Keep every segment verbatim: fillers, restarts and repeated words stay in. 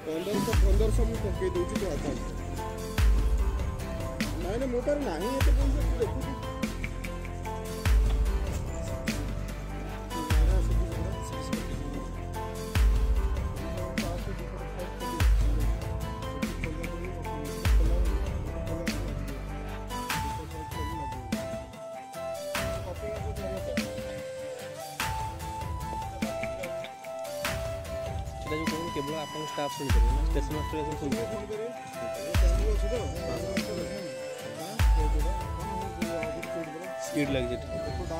पंद्रह पंद्रह मुझे पकई दूसरी तो आता ना ना मोटर ना ही तो पैसा देखो केवल आप स्टाफ सुन करें स्टेशन मास्टर सुन करें स्पीड लग जाए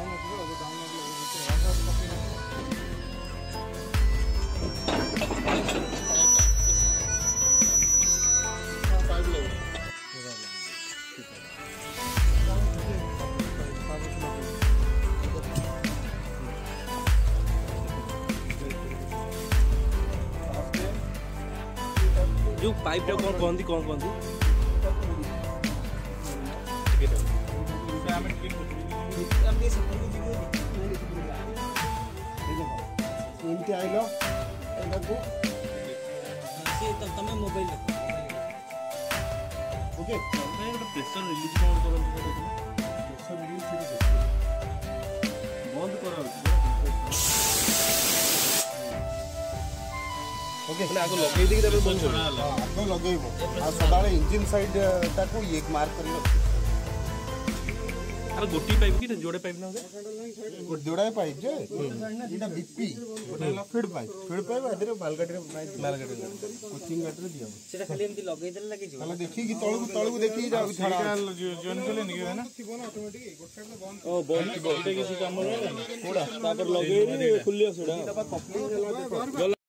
जो पाइप टा कौन कहती कौन कहती तमें मोबाइल ओके प्रेशर रिलीज कौन प्रेशर रिलीज बंद करा ओके आगे लगे दी तबे बंद कर आगे लगेबो आ सदाळे इंजन साइड ताको एक मार्क कर रखो अरे गोटी पाइप की जोड़े पाइप ना गोट जोड़ा पाइप जे इटा बीपी गोटेला फीड पाइप फीड पाइप आदरे बालगाडी रे बालगाडी कोचिंग गाडी रे दिया सेटा खाली एमती लगेइ देला लागि जो खाली देखि कि तळु तळु देखि जाउ छाड़ा जॉइन कले नि है ना थिबो ना ऑटोमेटिक गोट साइड बंद ओ बंद गोटे किसी काम रे कोडा तापर लगेइ खुलियो सेडा कपलिंग